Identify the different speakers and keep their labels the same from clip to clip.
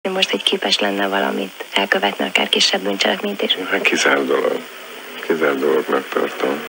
Speaker 1: Most, hogy képes lenne valamit elkövetni, akár kisebb bűncselekményt is?
Speaker 2: Hát kizárt dolog. Kizárt dolognak tartom.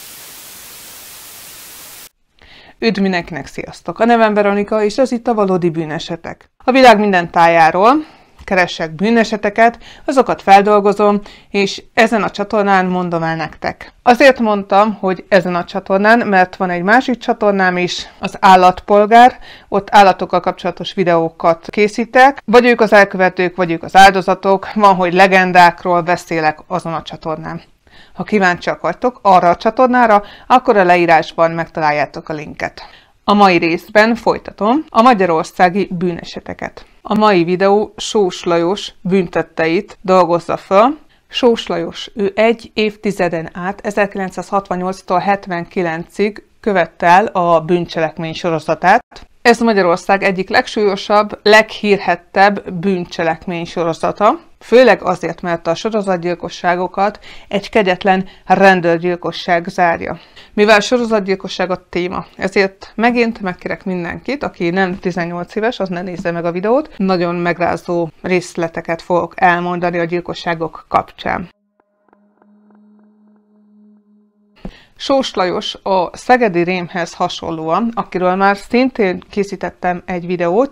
Speaker 3: Üdv mindenkinek, sziasztok! A nevem Veronika, és ez itt a Valódi Bűnesetek. A világ minden tájáról keressek bűneseteket, azokat feldolgozom, és ezen a csatornán mondom el nektek. Azért mondtam, hogy ezen a csatornán, mert van egy másik csatornám is, az Állatpolgár, ott állatokkal kapcsolatos videókat készítek, vagy ők az elkövetők, vagy ők az áldozatok, van, hogy legendákról beszélek azon a csatornán. Ha kíváncsiak vagytok arra a csatornára, akkor a leírásban megtaláljátok a linket. A mai részben folytatom a magyarországi bűneseteket. A mai videó Sós Lajos bűntetteit dolgozza föl. Sós Lajos, ő egy évtizeden át, 1968-tól 79-ig követte el a bűncselekmény sorozatát. Ez Magyarország egyik legsúlyosabb, leghírhettebb bűncselekmény sorozata, főleg azért, mert a sorozatgyilkosságokat egy kegyetlen rendőrgyilkosság zárja. Mivel sorozatgyilkosság a téma, ezért megint megkérek mindenkit, aki nem 18 éves, az ne nézze meg a videót. Nagyon megrázó részleteket fogok elmondani a gyilkosságok kapcsán. Sós Lajos a szegedi rémhez hasonlóan, akiről már szintén készítettem egy videót,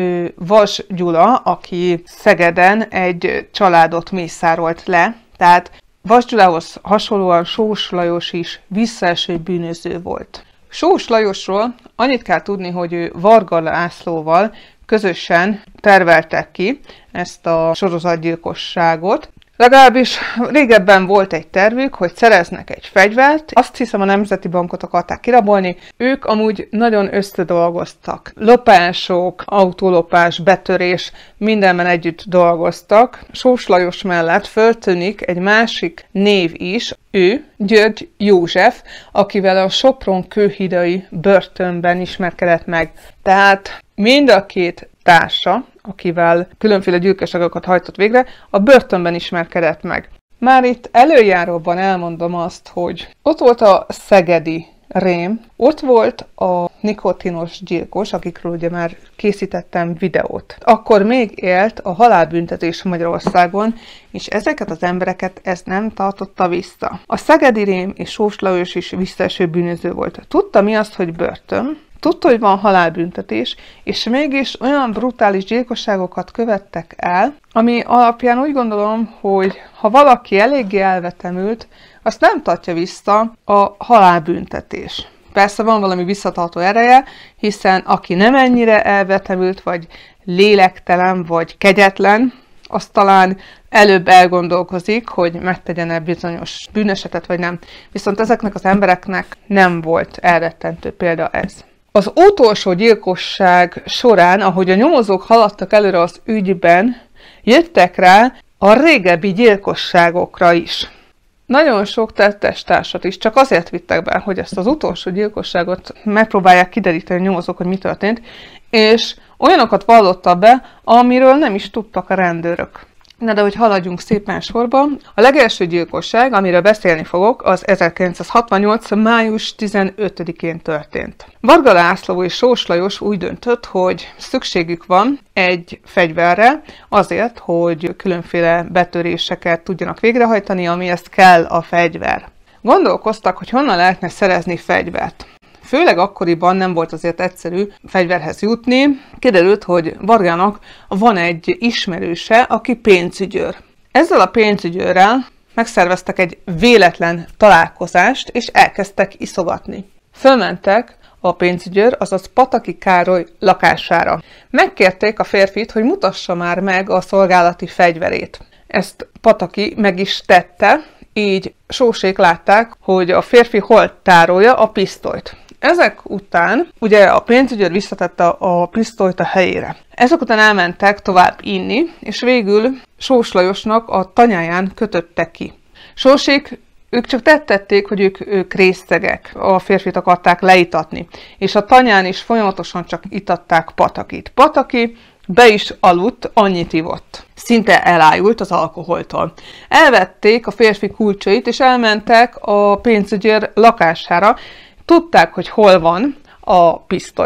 Speaker 3: Vas Gyula, aki Szegeden egy családot mészárolt le, tehát Vas Gyulához hasonlóan Sós Lajos is visszaeső bűnöző volt. Sós Lajosról annyit kell tudni, hogy ő Varga Lászlóval közösen terveltek ki ezt a sorozatgyilkosságot. Legalábbis régebben volt egy tervük, hogy szereznek egy fegyvert, azt hiszem a Nemzeti Bankot akarták kirabolni, ők amúgy nagyon összedolgoztak. Lopások, autólopás, betörés, mindenben együtt dolgoztak. Sós Lajos mellett föltűnik egy másik név is, ő György József, akivel a Sopron kőhidai börtönben ismerkedett meg. Tehát mind a két társa, akivel különféle gyilkosságokat hajtott végre, a börtönben ismerkedett meg. Már itt előjáróban elmondom azt, hogy ott volt a szegedi rém, ott volt a nikotinos gyilkos, akikről ugye már készítettem videót. Akkor még élt a halálbüntetés Magyarországon, és ezeket az embereket ez nem tartotta vissza. A szegedi rém és Sós Lajos is visszaeső bűnöző volt. Tudta mi az, hogy börtön, tudta, hogy van halálbüntetés, és mégis olyan brutális gyilkosságokat követtek el, ami alapján úgy gondolom, hogy ha valaki eléggé elvetemült, azt nem tartja vissza a halálbüntetés. Persze van valami visszatartó ereje, hiszen aki nem ennyire elvetemült, vagy lélektelen, vagy kegyetlen, az talán előbb elgondolkozik, hogy megtegyen-e bizonyos bűnesetet, vagy nem. Viszont ezeknek az embereknek nem volt elrettentő példa ez. Az utolsó gyilkosság során, ahogy a nyomozók haladtak előre az ügyben, jöttek rá a régebbi gyilkosságokra is. Nagyon sok tettestársat is csak azért vittek be, hogy ezt az utolsó gyilkosságot megpróbálják kideríteni a nyomozók, hogy mi történt, és olyanokat vallotta be, amiről nem is tudtak a rendőrök. Na de hogy haladjunk szépen sorba, a legelső gyilkosság, amiről beszélni fogok, az 1968. május 15-én történt. Varga László és Sós Lajos úgy döntött, hogy szükségük van egy fegyverre azért, hogy különféle betöréseket tudjanak végrehajtani, amihez kell a fegyver. Gondolkoztak, hogy honnan lehetne szerezni fegyvert. Főleg akkoriban nem volt azért egyszerű fegyverhez jutni. Kiderült, hogy Vargának van egy ismerőse, aki pénzügyőr. Ezzel a pénzügyőrrel megszerveztek egy véletlen találkozást, és elkezdtek iszogatni. Fölmentek a pénzügyőr, azaz Pataki Károly lakására. Megkérték a férfit, hogy mutassa már meg a szolgálati fegyverét. Ezt Pataki meg is tette, így Sósék látták, hogy a férfi hol tárolja a pisztolyt. Ezek után ugye a pénzügyőr visszatette a pisztolyt a helyére. Ezek után elmentek tovább inni, és végül Sós Lajosnak a tanyáján kötöttek ki. Sósék, ők csak tették, hogy ők részegek, a férfit akarták leitatni, és a tanyán is folyamatosan csak itatták Patakit. Pataki be is aludt, annyit ivott. Szinte elájult az alkoholtól. Elvették a férfi kulcsait, és elmentek a pénzügyőr lakására. Tudták, hogy hol van a pisztoly.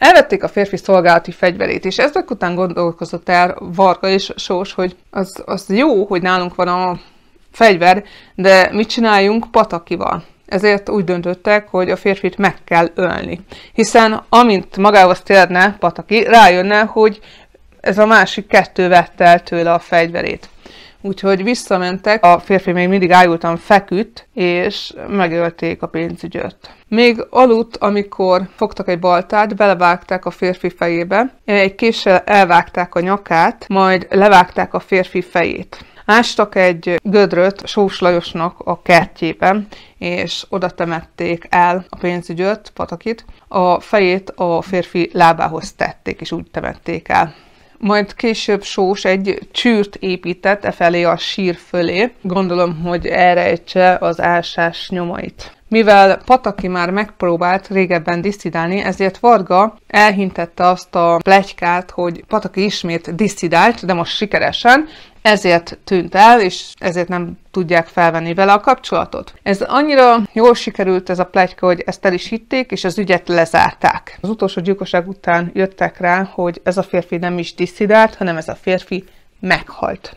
Speaker 3: Elvették a férfi szolgálati fegyverét, és ezek után gondolkozott el Varga és Sós, hogy az jó, hogy nálunk van a fegyver, de mit csináljunk Patakival? Ezért úgy döntöttek, hogy a férfit meg kell ölni. Hiszen amint magához térne Pataki, rájönne, hogy ez a másik kettő vette el tőle a fegyverét. Úgyhogy visszamentek, a férfi még mindig ájultan feküdt, és megölték a pénzügyöt. Még aludt, amikor fogtak egy baltát, belevágták a férfi fejébe, egy késsel elvágták a nyakát, majd levágták a férfi fejét. Ástak egy gödröt Sós Lajosnak a kertjében, és oda temették el a pénzügyöt, Patakit. A fejét a férfi lábához tették, és úgy temették el. Majd később Sós egy csűrt épített efelé a sír fölé, gondolom, hogy elrejtse az ásás nyomait. Mivel Pataki már megpróbált régebben disszidálni, ezért Varga elhintette azt a pletykát, hogy Pataki ismét disszidált, de most sikeresen, ezért tűnt el, és ezért nem tudják felvenni vele a kapcsolatot. Ez annyira jól sikerült ez a pletyka, hogy ezt el is hitték, és az ügyet lezárták. Az utolsó gyilkosság után jöttek rá, hogy ez a férfi nem is disszidált, hanem ez a férfi meghalt.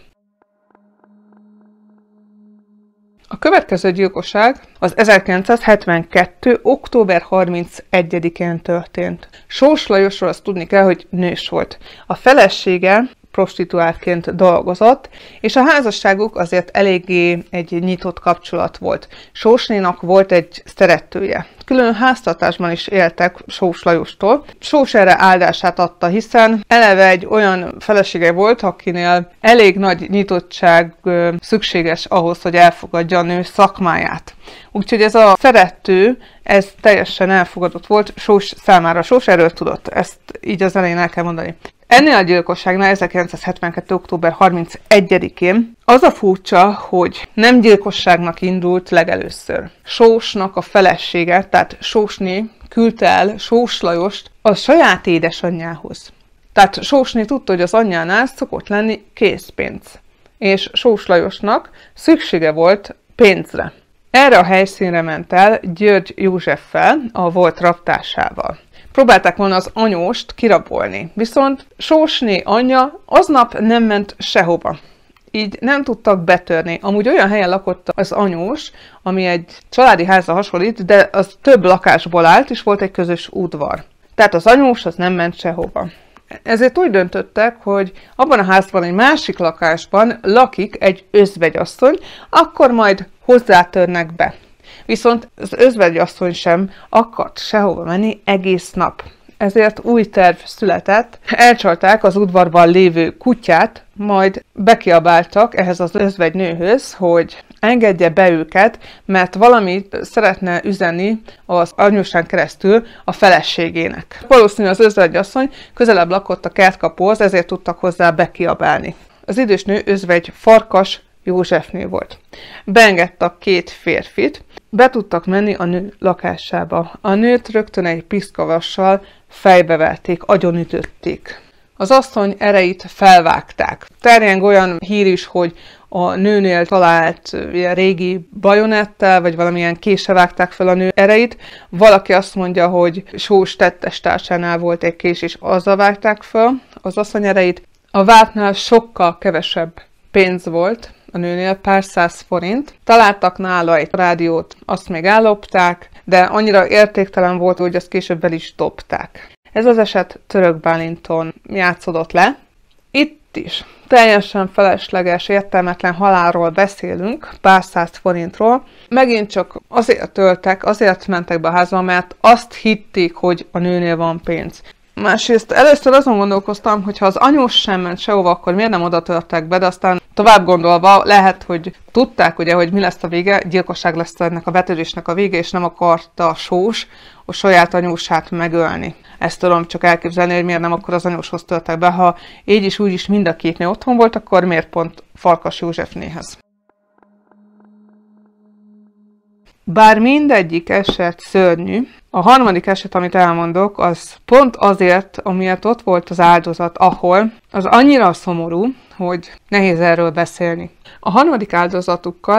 Speaker 3: A következő gyilkosság az 1972. október 31-én történt. Sós Lajosról azt tudni kell, hogy nős volt. A felesége prostituáltként dolgozott, és a házasságuk azért eléggé egy nyitott kapcsolat volt. Sósnénak volt egy szeretője. Külön háztartásban is éltek Sós Lajostól. Sós erre áldását adta, hiszen eleve egy olyan felesége volt, akinél elég nagy nyitottság szükséges ahhoz, hogy elfogadja a nő szakmáját. Úgyhogy ez a szerető, ez teljesen elfogadott volt Sós számára. Sós erről tudott, ezt így az elején el kell mondani. Ennél a gyilkosságnál 1972. október 31-én az a furcsa, hogy nem gyilkosságnak indult legelőször. Sósnak a felesége, tehát Sósné küldte el Sós Lajost a saját édesanyjához. Tehát Sósné tudta, hogy az anyjánál szokott lenni készpénz, és Sós Lajosnak szüksége volt pénzre. Erre a helyszínre ment el György Józseffel, a volt raptársával. Próbálták volna az anyóst kirabolni, viszont Sósné anyja aznap nem ment sehova. Így nem tudtak betörni. Amúgy olyan helyen lakott az anyós, ami egy családi házra hasonlít, de az több lakásból állt, és volt egy közös udvar. Tehát az anyós az nem ment sehova. Ezért úgy döntöttek, hogy abban a házban, egy másik lakásban lakik egy özvegyasszony, akkor majd hozzátörnek be. Viszont az özvegyasszony sem akart sehova menni egész nap. Ezért új terv született, elcsalták az udvarban lévő kutyát, majd bekiabáltak ehhez az özvegynőhöz, hogy engedje be őket, mert valamit szeretne üzenni az anyósán keresztül a feleségének. Valószínű az özvegyasszony közelebb lakott a kertkapóhoz, ezért tudtak hozzá bekiabálni. Az idős nő özvegy Farkas Józsefné volt. Beengedtek két férfit, be tudtak menni a nő lakásába. A nőt rögtön egy piszkavassal fejbeverték, agyonütötték. Az asszony ereit felvágták. Terjeng olyan hír is, hogy a nőnél talált ilyen régi bajonettel, vagy valamilyen késsel vágták fel a nő ereit. Valaki azt mondja, hogy Sós tettestársánál volt egy kés, és azzal vágták fel az asszony ereit. A vádnál sokkal kevesebb pénz volt a nőnél, pár 100 forint. Találtak nála egy rádiót, azt még ellopták, de annyira értéktelen volt, hogy azt később el is dobták. Ez az eset Török Bálinton játszódott le. Itt is teljesen felesleges, értelmetlen halálról beszélünk, pár 100 forintról. Megint csak azért öltek, azért mentek be a házba, mert azt hitték, hogy a nőnél van pénz. Másrészt először azon gondolkoztam, hogy ha az anyós sem ment sehova, akkor miért nem oda törtek be, de aztán tovább gondolva lehet, hogy tudták ugye, hogy mi lesz a vége, gyilkosság lesz ennek a betörésnek a vége, és nem akarta Sós a saját anyósát megölni. Ezt tudom csak elképzelni, hogy miért nem akkor az anyóshoz törtek be, ha így is úgy is mind a két nő otthon volt, akkor miért pont Farkas Józsefnéhez. Bár mindegyik eset szörnyű, a harmadik eset, amit elmondok, az pont azért, amiért ott volt az áldozat, ahol az annyira szomorú, hogy nehéz erről beszélni. A harmadik áldozatukkal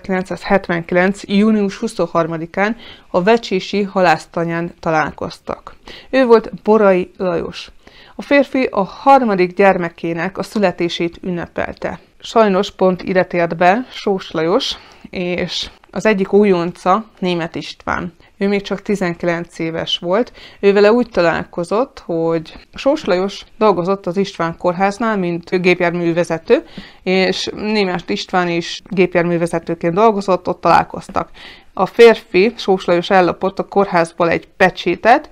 Speaker 3: 1979. június 23-án a vecsési halásztanyán találkoztak. Ő volt Borai Lajos. A férfi a harmadik gyermekének a születését ünnepelte. Sajnos pont ide tért be Sós Lajos, és az egyik újonca Németh István. Ő még csak 19 éves volt. Ő vele úgy találkozott, hogy Sós Lajos dolgozott az István kórháznál, mint gépjárművezető, és Németh István is gépjárművezetőként dolgozott, ott találkoztak. A férfi, Sós Lajos ellopott a kórházból egy pecsétet,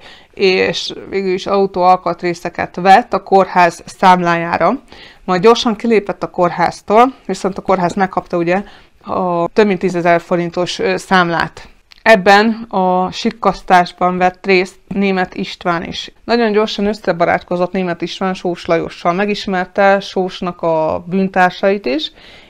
Speaker 3: és végülis autóalkatrészeket vett a kórház számlájára. Majd gyorsan kilépett a kórháztól, viszont a kórház megkapta ugye a több mint 10 000 forintos számlát. Ebben a sikkasztásban vett részt Németh István is. Nagyon gyorsan összebarátkozott Németh István Sós Lajossal, megismerte Sósnak a bűntársait is,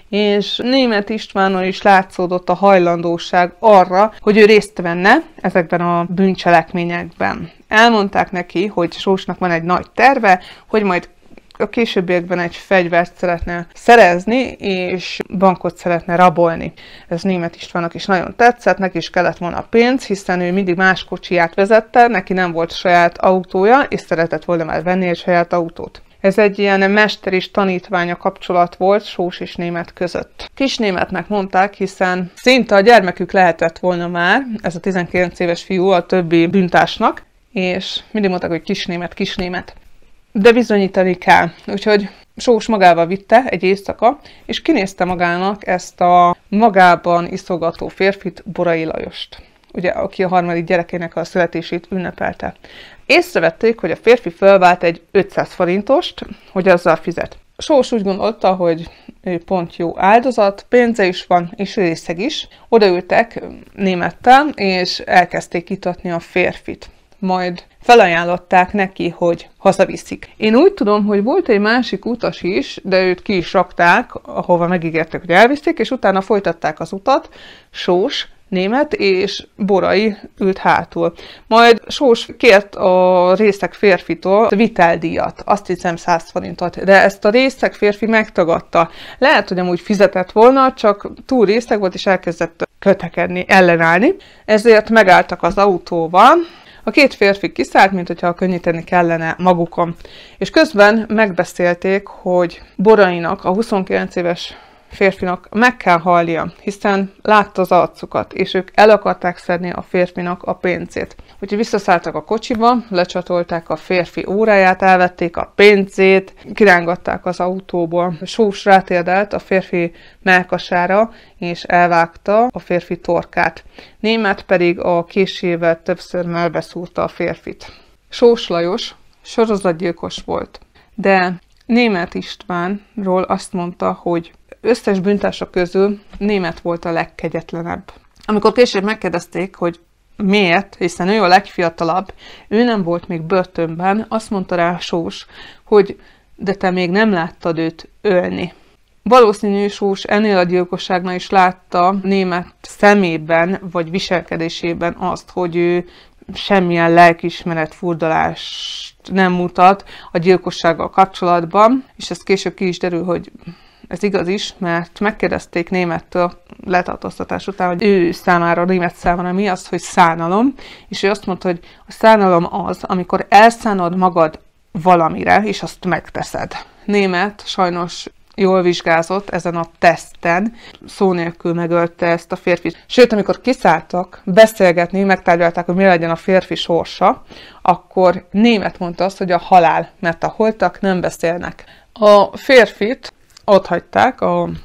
Speaker 3: és Németh Istvánon is látszódott a hajlandóság arra, hogy ő részt venne ezekben a bűncselekményekben. Elmondták neki, hogy Sósnak van egy nagy terve, hogy majd a későbbiekben egy fegyvert szeretne szerezni, és bankot szeretne rabolni. Ez Németh Istvánnak is nagyon tetszett, neki is kellett volna pénz, hiszen ő mindig más kocsiját vezette, neki nem volt saját autója, és szeretett volna már venni egy saját autót. Ez egy ilyen mester és tanítványa kapcsolat volt Sós és Németh között. Kis Némethnek mondták, hiszen szinte a gyermekük lehetett volna már, ez a 19 éves fiú a többi bűntársnak, és mindig mondták, hogy Kis Németh, Kis Németh. De bizonyítani kell. Úgyhogy Sós magával vitte egy éjszaka, és kinézte magának ezt a magában iszogató férfit, Borai Lajost, ugye, aki a harmadik gyerekének a születését ünnepelte. Észrevették, hogy a férfi fölvált egy 500 forintost, hogy azzal fizet. Sós úgy gondolta, hogy ő pont jó áldozat, pénze is van, és részeg is. Odaültek Némettel, és elkezdték itatni a férfit. Majd felajánlották neki, hogy hazaviszik. Én úgy tudom, hogy volt egy másik utas is, de őt ki is rakták, ahova megígértek, hogy elviszik, és utána folytatták az utat. Sós, Németh és Borai ült hátul. Majd Sós kért a részeg férfitól viteldíjat, azt hiszem 100 forintot, de ezt a részeg férfi megtagadta. Lehet, hogy amúgy fizetett volna, csak túl részeg volt, és elkezdett kötekedni, ellenállni. Ezért megálltak az autóval. A két férfi kiszállt, mint hogyha könnyíteni kellene magukon. És közben megbeszélték, hogy Borainak, a 29 éves férfinak meg kell halnia, hiszen látta az arcukat, és ők el akarták szedni a férfinak a pénzét. Úgyhogy visszaszálltak a kocsiba, lecsatolták a férfi óráját, elvették a pénzét, kirángatták az autóból. Sós rátérdelt a férfi mellkasára, és elvágta a férfi torkát. Németh pedig a késével többször melbeszúrta a férfit. Sós Lajos sorozatgyilkos volt, de Németh Istvánról azt mondta, hogy összes bűntársa közül Németh volt a legkegyetlenebb. Amikor később megkérdezték, hogy miért, hiszen ő a legfiatalabb, ő nem volt még börtönben, azt mondta rá Sós, hogy de te még nem láttad őt ölni. Valószínű Sós ennél a gyilkosságnál is látta Németh szemében vagy viselkedésében azt, hogy ő semmilyen lelkiismeret furdalást nem mutat a gyilkossággal kapcsolatban, és ez később ki is derül, hogy ez igaz is, mert megkérdezték Némethől letartóztatás után, hogy ő számára, Németh számára mi az, hogy szánalom, és ő azt mondta, hogy a szánalom az, amikor elszánod magad valamire, és azt megteszed. Németh sajnos jól vizsgázott ezen a teszten, szó nélkül megölte ezt a férfit. Sőt, amikor kiszálltak beszélgetni, megtárgyalták, hogy mi legyen a férfi sorsa, akkor Németh mondta azt, hogy a halál, mert a holtak nem beszélnek. A férfit ott hagyták,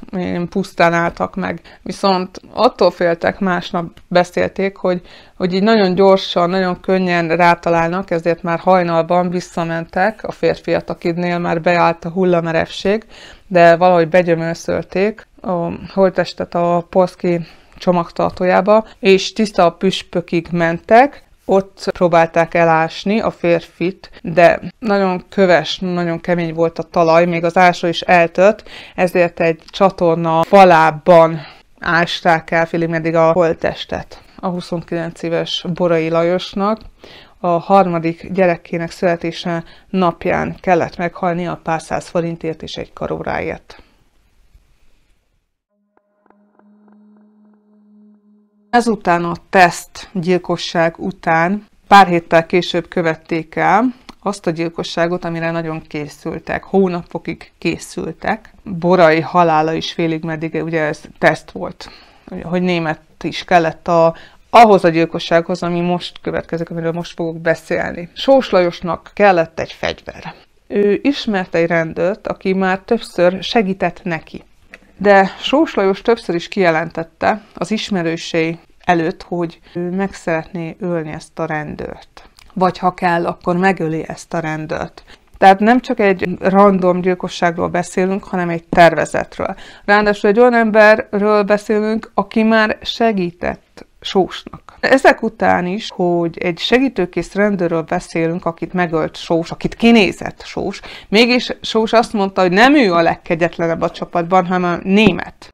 Speaker 3: pusztán álltak meg. Viszont attól féltek, másnap beszélték, hogy így nagyon gyorsan, nagyon könnyen rátalálnak, ezért már hajnalban visszamentek a férfiat, akidnél már beállt a hullamerevség, de valahogy begyömölszölték a holttestet a polszki csomagtartójába, és tiszta püspökig mentek. Ott próbálták elásni a férfit, de nagyon köves, nagyon kemény volt a talaj, még az ásó is eltört, ezért egy csatorna falában ásták el félig meddig a holttestet a 29 éves Borai Lajosnak. a harmadik gyerekének születése napján kellett meghalnia pár száz forintért és egy karóráért. Ezután a tesztgyilkosság után pár héttel később követték el azt a gyilkosságot, amire nagyon készültek, hónapokig készültek. Borai halála is félig meddig, ugye ez teszt volt, hogy német is kellett ahhoz a gyilkossághoz, ami most következik, amiről most fogok beszélni. Sós Lajosnak kellett egy fegyver. Ő ismerte egy rendőrt, aki már többször segített neki. De Sós Lajos többször is kijelentette az ismerősei előtt, hogy ő meg szeretné ölni ezt a rendőrt. Vagy ha kell, akkor megöli ezt a rendőrt. Tehát nem csak egy random gyilkosságról beszélünk, hanem egy tervezetről. Ráadásul egy olyan emberről beszélünk, aki már segített Sósnak. Ezek után is, hogy egy segítőkész rendőrről beszélünk, akit megölt Sós, akit kinézett Sós, mégis Sós azt mondta, hogy nem ő a legkegyetlenebb a csapatban, hanem a német.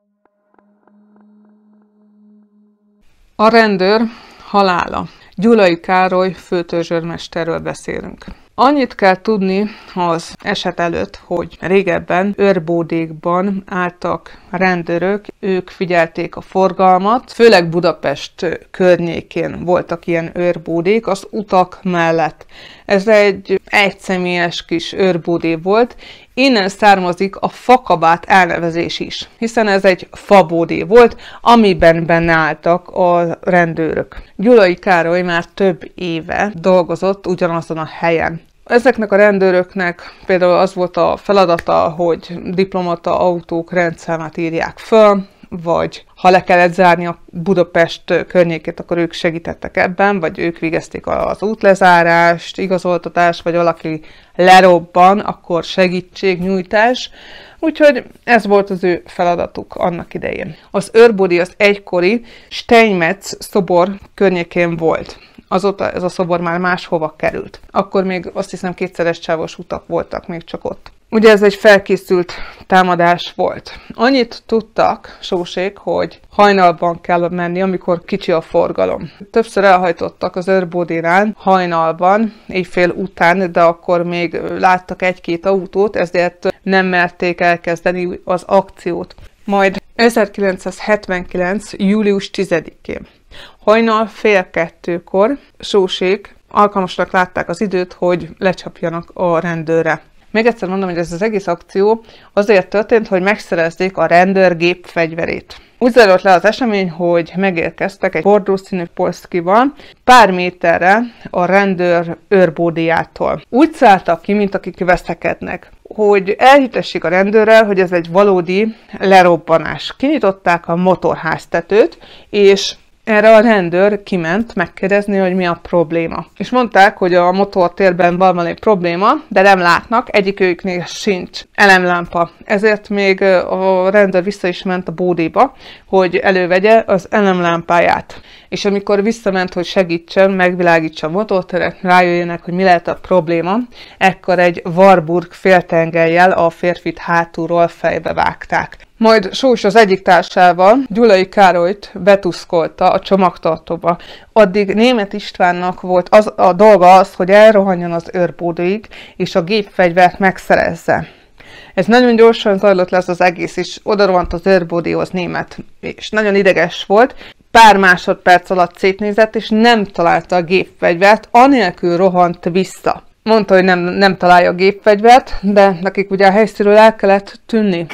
Speaker 3: A rendőr halála. Gyulai Károly főtörzsőrmesterről beszélünk. Annyit kell tudni az eset előtt, hogy régebben őrbódékban álltak rendőrök, ők figyelték a forgalmat, főleg Budapest környékén voltak ilyen őrbódék az utak mellett. Ez egy egyszemélyes kis őrbódé volt, innen származik a fakabát elnevezés is, hiszen ez egy fabódé volt, amiben benne álltak a rendőrök. Gyulai Károly már több éve dolgozott ugyanazon a helyen. Ezeknek a rendőröknek például az volt a feladata, hogy diplomata autók rendszámát írják föl, vagy ha le kellett zárni a Budapest környékét, akkor ők segítettek ebben, vagy ők végezték az útlezárást, igazoltatást, vagy valaki lerobban, akkor segítségnyújtás. Úgyhogy ez volt az ő feladatuk annak idején. Az őrbódé az egykori Steinmetz szobor környékén volt. Azóta ez a szobor már máshova került. Akkor még azt hiszem kétszeres sávos utak voltak még csak ott. Ugye ez egy felkészült támadás volt. Annyit tudtak Sósék, hogy hajnalban kell menni, amikor kicsi a forgalom. Többször elhajtottak az őrbódénál hajnalban, éjfél után, de akkor még láttak egy-két autót, ezért nem merték elkezdeni az akciót. Majd 1979. július 10-én. Hajnal 1:30-kor Sósék alkalmasnak látták az időt, hogy lecsapjanak a rendőrre. Még egyszer mondom, hogy ez az egész akció azért történt, hogy megszerezzék a rendőr gépfegyverét. Úgy zajlott le az esemény, hogy megérkeztek egy bordószínű Polszkival pár méterre a rendőr őrbódéjától. Úgy szálltak ki, mint akik veszekednek, hogy elhitessék a rendőrrel, hogy ez egy valódi lerobbanás. Kinyitották a motorháztetőt, és erre a rendőr kiment megkérdezni, hogy mi a probléma. És mondták, hogy a motortérben van valami probléma, de nem látnak, egyikőjüknél sincs elemlámpa. Ezért még a rendőr vissza is ment a bódéba, hogy elővegye az elemlámpáját. És amikor visszament, hogy segítsen, megvilágítsa a motorteret, rájöjjenek, hogy mi lehet a probléma, ekkor egy Warburg féltengelyjel a férfit hátulról fejbe vágták. Majd Sós az egyik társával Gyulai Károlyt betuszkolta a csomagtartóba. Addig Németh Istvánnak volt a dolga az, hogy elrohanjon az őrbódéig, és a gépfegyvert megszerezze. Ez nagyon gyorsan zajlott le az egész, és odarohant az őrbódéhoz Németh, és nagyon ideges volt. Pár másodperc alatt szétnézett, és nem találta a gépfegyvert, anélkül rohant vissza. Mondta, hogy nem találja a gépfegyvert, de nekik ugye a helyszínről el kellett tűnni.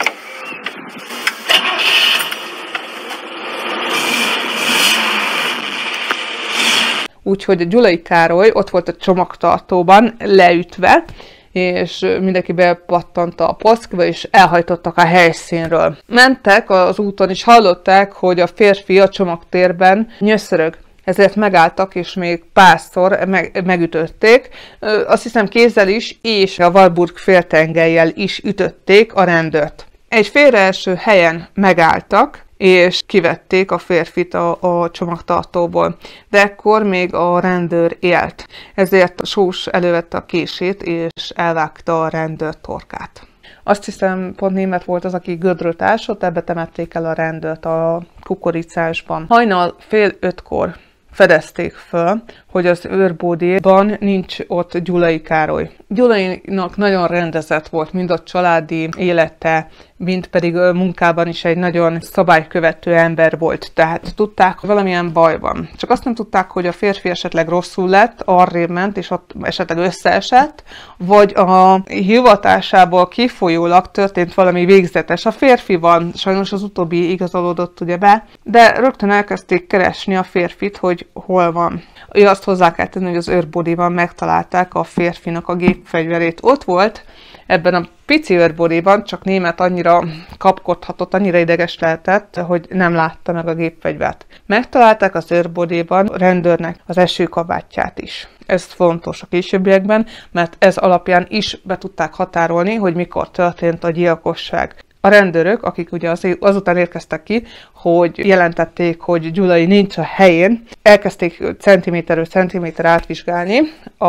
Speaker 3: Úgyhogy a Gyulai Károly ott volt a csomagtartóban leütve, és mindenki bepattant a Polszkiba, és elhajtottak a helyszínről. Mentek az úton, és hallották, hogy a férfi a csomagtérben nyöszörög. Ezért megálltak, és még párszor megütötték. Azt hiszem kézzel is, és a Warburg féltengelyjel is ütötték a rendőrt. Egy félreeső helyen megálltak, és kivették a férfit a csomagtartóból. De ekkor még a rendőr élt. Ezért Sós elővette a kését, és elvágta a rendőr torkát. Azt hiszem, pont német volt az, aki gödröt ásott, ebbe temették el a rendőrt a kukoricásban. Hajnal 4:30-kor fedezték föl, hogy az őrbódéban nincs ott Gyulai Károly. Gyulainak nagyon rendezett volt mind a családi élete, mint pedig munkában is egy nagyon szabálykövető ember volt. Tehát tudták, hogy valamilyen baj van. Csak azt nem tudták, hogy a férfi esetleg rosszul lett, arrébb ment, és ott esetleg összeesett, vagy a hivatásából kifolyólag történt valami végzetes. A férfi van, sajnos az utóbbi igazolódott ugye be, de rögtön elkezdték keresni a férfit, hogy hol van. Azt hozzá kell tenni, hogy az őrbódéban megtalálták a férfinak a gépfegyverét. Ott volt, ebben a pici őrbódéban, csak német annyira kapkodhatott, annyira ideges lehetett, hogy nem látta meg a gépfegyvert. Megtalálták az őrbódéban a rendőrnek az esőkabátját is. Ez fontos a későbbiekben, mert ez alapján is be tudták határolni, hogy mikor történt a gyilkosság. A rendőrök, akik ugye azután érkeztek ki, hogy jelentették, hogy Gyulai nincs a helyén, elkezdték centiméterről centiméterre átvizsgálni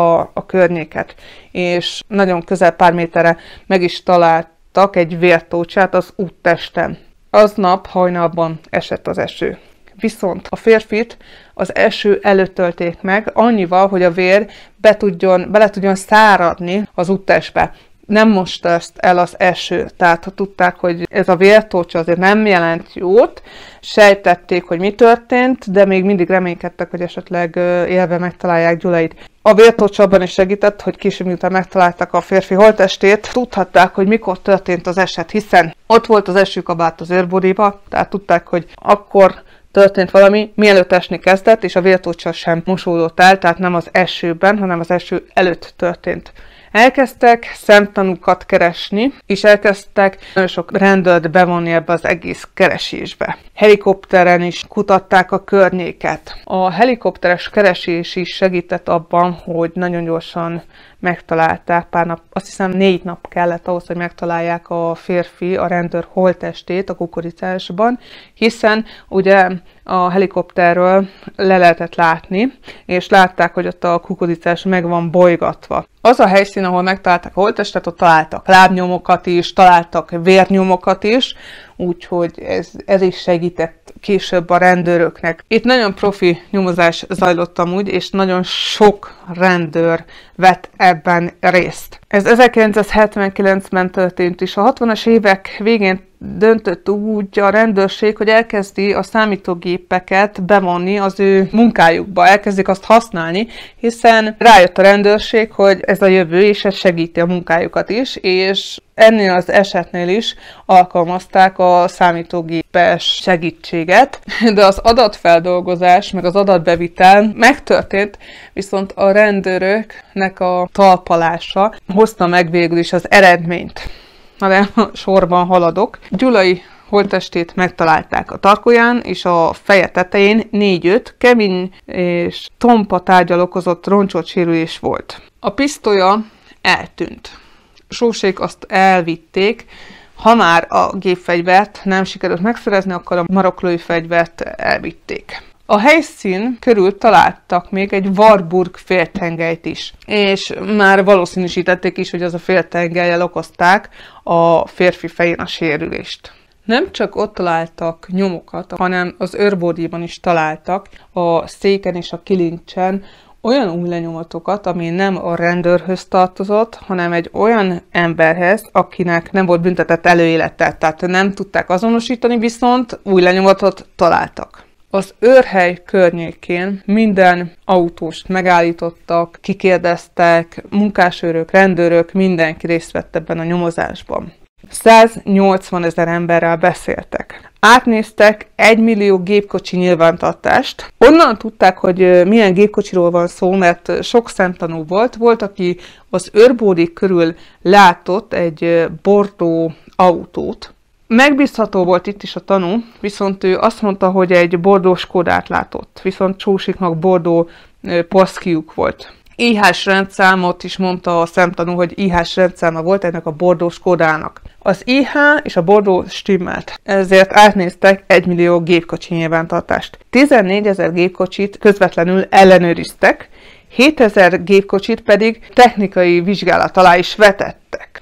Speaker 3: a környéket, és nagyon közel pár méterre meg is találtak egy vértócsát az úttesten. Aznap hajnalban esett az eső. Viszont a férfit az eső előtt ölték meg, annyival, hogy a vér bele tudjon száradni az úttestbe. Nem mosta ezt el az eső, tehát ha tudták, hogy ez a vértócsa azért nem jelent jót, sejtették, hogy mi történt, de még mindig reménykedtek, hogy esetleg élve megtalálják Gyulait. A vértócsa abban is segített, hogy később, miután megtalálták a férfi holttestét, tudhatták, hogy mikor történt az eset, hiszen ott volt az esőkabát az őrbódéba, tehát tudták, hogy akkor történt valami, mielőtt esni kezdett, és a vértócsa sem mosódott el, tehát nem az esőben, hanem az eső előtt történt. Elkezdtek szemtanúkat keresni, és elkezdtek nagyon sok rendőrt bevonni ebbe az egész keresésbe. Helikopteren is kutatták a környéket. A helikopteres keresés is segített abban, hogy nagyon gyorsan megtalálták pár nap, azt hiszem 4 nap kellett ahhoz, hogy megtalálják a rendőr holttestét a kukoricásban, hiszen ugye a helikopterről le lehetett látni, és látták, hogy ott a kukoricás meg van bolygatva. Az a helyszín, ahol megtalálták a holttestet, ott találtak lábnyomokat is, találtak vérnyomokat is, úgyhogy ez is segített később a rendőröknek. Itt nagyon profi nyomozás zajlott amúgy, és nagyon sok rendőr vett ebben részt. Ez 1979-ben történt, és a 60-as évek végén döntött úgy a rendőrség, hogy elkezdi a számítógépeket bevonni az ő munkájukba, elkezdik azt használni, hiszen rájött a rendőrség, hogy ez a jövő, és ez segíti a munkájukat is, és ennél az esetnél is alkalmazták a számítógépes segítséget, de az adatfeldolgozás, meg az adatbevitel megtörtént, viszont a rendőröknek a talpalása hozta meg végül is az eredményt. Na de sorban haladok. Gyulai holttestét megtalálták a tarkóján, és a feje tetején 4-5 kemény és tompa tárgyal okozott roncsot sérülés volt. A pisztolya eltűnt. Sósék azt elvitték, ha már a gépfegyvert nem sikerült megszerezni, akkor a marokkói fegyvert elvitték. A helyszín körül találtak még egy Warburg féltengelyt is, és már valószínűsítették is, hogy az a féltengellyel okozták a férfi fején a sérülést. Nem csak ott találtak nyomokat, hanem az őrbódéban is találtak, a széken és a kilincsen olyan új lenyomatokat, ami nem a rendőrhöz tartozott, hanem egy olyan emberhez, akinek nem volt büntetett előélete, tehát nem tudták azonosítani, viszont új lenyomatot találtak. Az őrhely környékén minden autóst megállítottak, kikérdeztek, munkásőrök, rendőrök, mindenki részt vett ebben a nyomozásban. 180 000 emberrel beszéltek. Átnéztek 1 millió gépkocsi nyilvántartást. Onnan tudták, hogy milyen gépkocsiról van szó, mert sok szemtanú volt. Volt, aki az őrbódék körül látott egy bordó autót. Megbízható volt itt is a tanú, viszont ő azt mondta, hogy egy bordó Skodát látott, viszont Sósiknak bordó Paszkiuk volt. IH rendszámot is mondta a szemtanú, hogy IH rendszáma volt ennek a bordó Skodának. Az IH és a bordó stimmelt, ezért átnéztek 1 millió gépkocsi nyilvántartást. 14 000 gépkocsit közvetlenül ellenőriztek, 7 000 gépkocsit pedig technikai vizsgálat alá is vetettek.